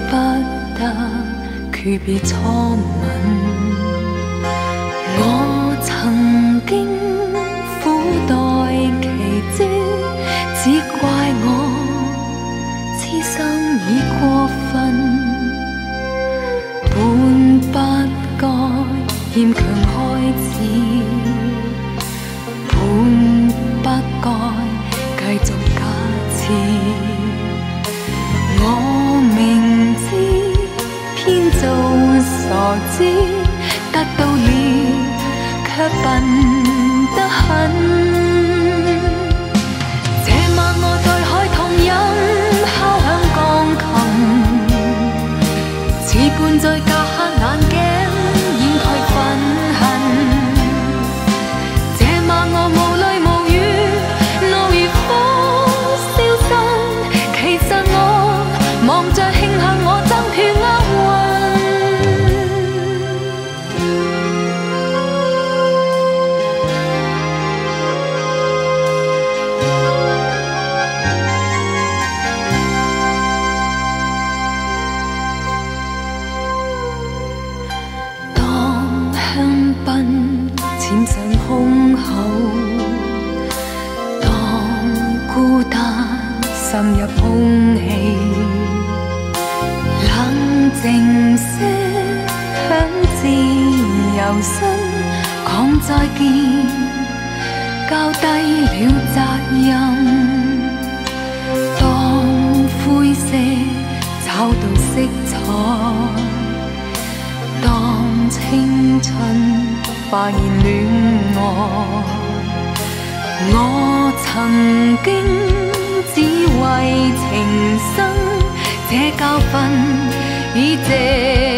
不得訣別初吻。我曾經苦待奇蹟，只怪我痴心已過分，本不該牽強開始，本不該繼續假設。我明知偏做傻子，得到了卻笨得很。這晚我對海棠音敲響鋼琴，似伴在隔黑眼鏡掩蓋憤恨。這晚我無淚無語，怒如風消失。其實我忙着慶幸我爭斷厄運。當香檳濺上胸口，當孤單滲入空氣，冷靜些向自由身講再見，交低了責任。當灰色找到色彩，當青春發現戀愛，我曾經只為情生，這教訓已謝。